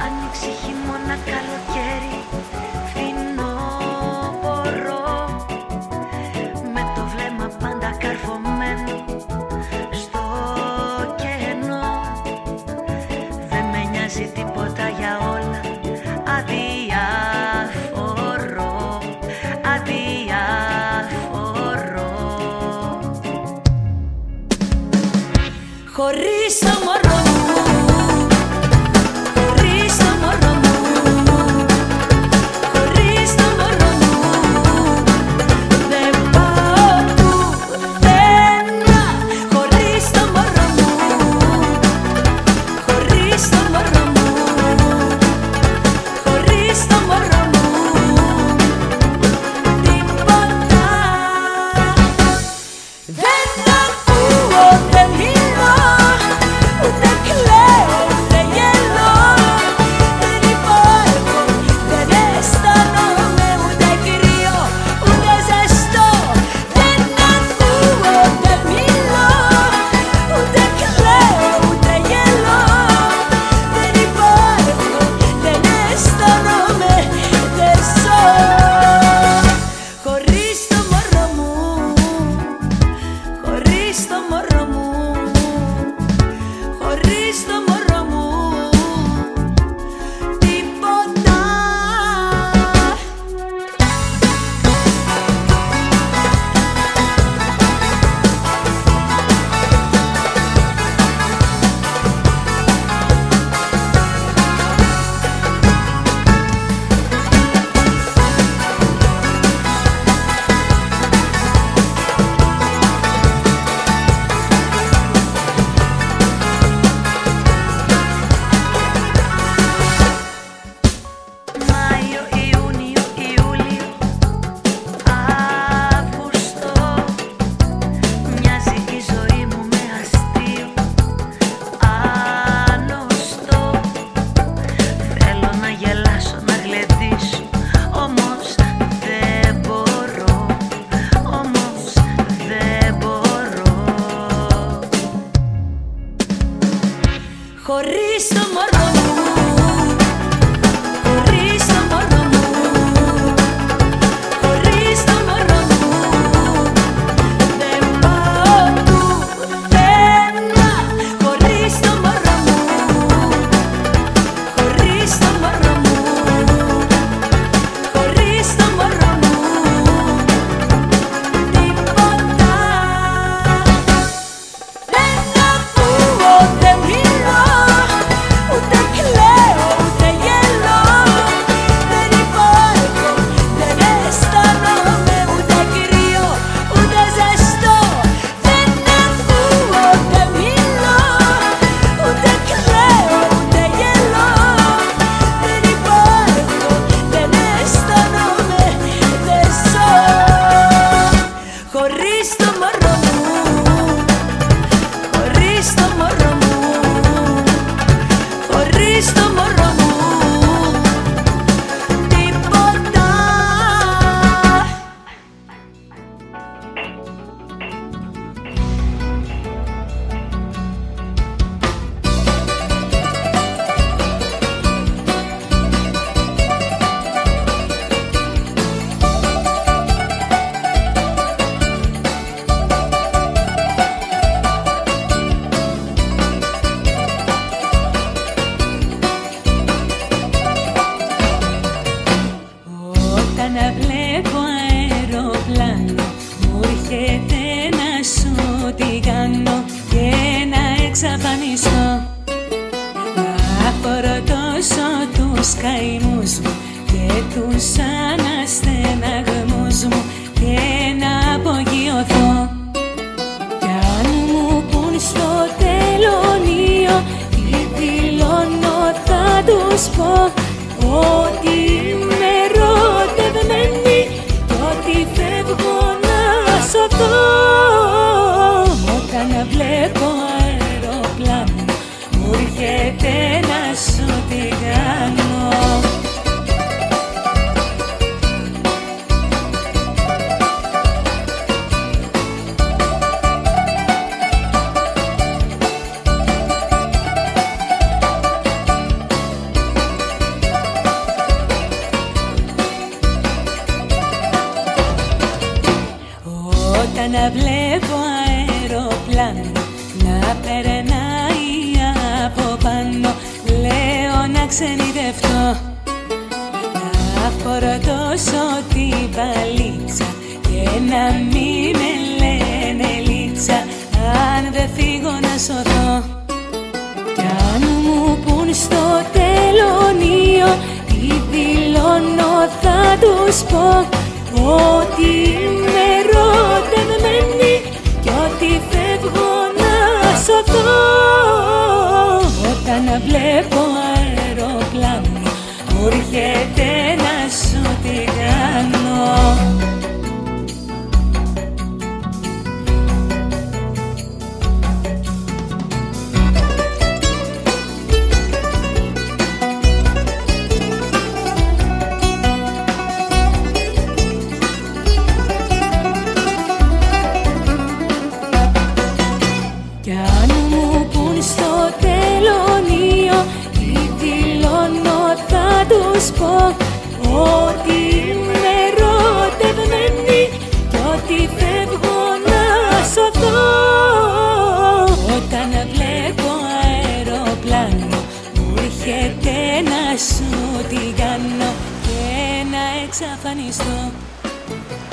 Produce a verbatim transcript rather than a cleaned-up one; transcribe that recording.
Άνοιξη, χειμώνα, καλοκαίρι, φθινόπωρο, με το βλέμμα πάντα καρφωμένο στο κενό. Δεν με νοιάζει τίποτα για όλα, αδιάφορο, αδιάφορο. Χωρίς το μωρό μου, χωρίς το μωρό μου, χωρίς το μωρό μου, δεν πάω πουθενά. Χωρίς το μωρό μου, χωρίς το μωρό μου, χωρίς το μωρό μου, τίποτα. Δεν ακούω, δεν μιλώ, ούτε κλαίω, ούτε γελώ. Δεν υπάρχω, δεν αισθάνομαι ούτε κρύο, ούτε ζεστό. Δεν ακούω, δεν μιλώ, ούτε κλαίω, ούτε γελώ. Δεν υπάρχω, δεν αισθάνομαι, δεν ζω. Χωρίς το μωρό μου, χωρίς το μωρό μου, χωρίς το μωρό μου, τίποτα. Μάιο, Ιούνιο, Ιούλιο, Αύγουστο, μοιάζει η ζωή μου με αστείο άνοστο. Θέλω να γελάσω, να γλεντήσω, όμως δεν μπορώ, όμως δεν μπορώ. Χωρίς το μωρό μου, χωρίς το μωρό μου, χωρίς το μωρό μου, δεν πάω πουθενά. Χωρίς το μωρό μου, χωρίς το μωρό μου, χωρίς το μωρό μου, τίποτα. Δεν ακούω, δεν μιλώ, ούτε κλαίω, ούτε γελώ. Δεν υπάρχω, δεν αισθάνομαι ούτε κρύο, ούτε ζεστό. Δεν ακούω, δεν μιλώ, ούτε κλαίω, ούτε γελώ. Δεν υπάρχω, δεν αισθάνομαι, δεν ζω. Χωρίς το μωρό μου, χωρίς το μωρό μου, χωρίς το μωρό μου, τίποτα. Όταν βλέπω αεροπλάνο, μου έρχεται να σου τι κάνω και να εξαφανιστώ. Να φορτώσω τους καημούς μου και τους αναστεναγμούς μου και να απογειωθώ. Κι αν μου πουν στο τελωνείο τι δηλώνω, θα τους πω ότι είμαι ερωτευμένη κι ότι φεύγω να σωθώ. Όταν βλέπω αεροπλάνο, μου έρχεται να σου τι κάνω. περνάει από πάνω, λέω να ξενιδευτώ, να φορτώσω την βαλίτσα και να μη με λένε λίτσα, αν δεν φύγω να σωθώ. Κι αν μου πουν στο τελωνίο τι δηλώνω, θα τους πω ότι είμαι ερωτευμένη κι ότι φεύγω να σωθώ. Όταν βλέπω αεροπλάνο μου έρχεται να σου τι κάνω. Κι αν μου πουν στο τελωνίο τι δηλώνω, θα τους πω ότι είμαι ερωτευμένη κι ότι φεύγω να σωθώ. Όταν βλέπω αεροπλάνο μου έρχεται να σου τι κάνω και να εξαφανιστώ.